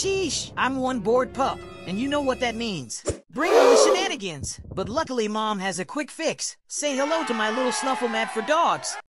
Sheesh, I'm one bored pup, and you know what that means. Bring on the shenanigans. But luckily Mom has a quick fix. Say hello to my little Snuffle mat for dogs.